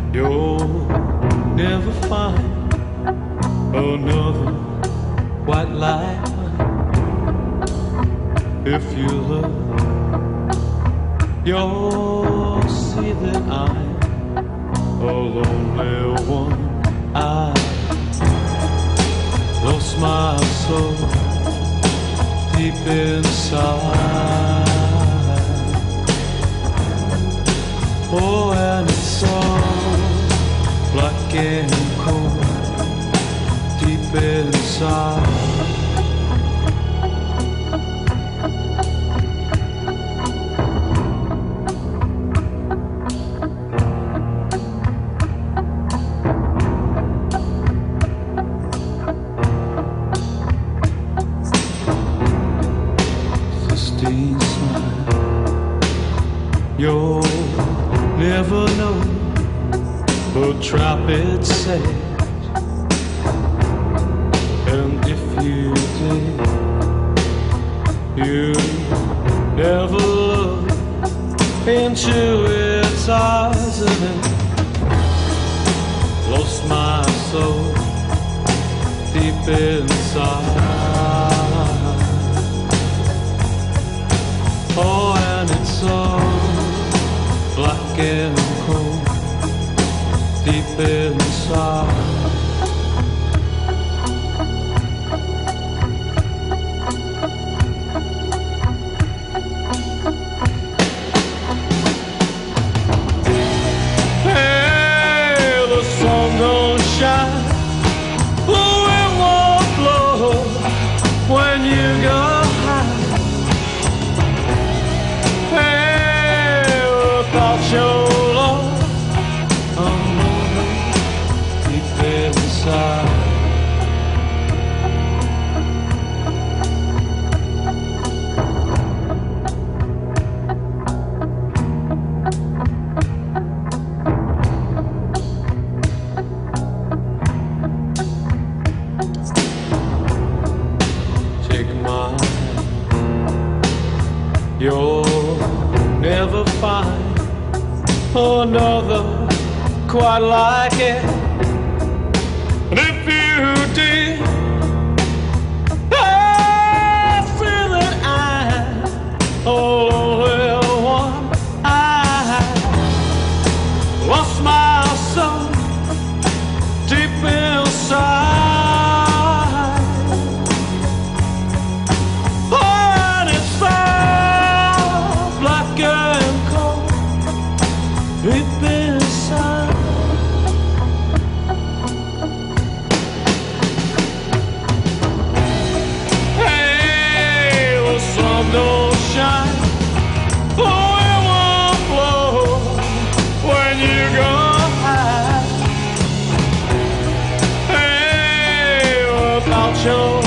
You'll never find another quite like mine. If you look, you'll see that I'm a lonely one. I lost my soul deep inside. Oh, and it's so black and cold deep inside. 16 smile. You'll never know the trap it set, and if you did, you never look into its eyes, and it lost my soul deep inside. Oh, and it's so black and cold deep inside. Hey, the sun don't shine, the wind won't blow when you go high. Your love, I'm moving deep inside. Take my hand, you'll never find another quite like it. And if you did, I feel that I'm only one. I lost my soul deep inside. Oh, and it's so black and cold deep inside. Hey, the sun don't shine, the wind won't blow when you go high. Hey, without your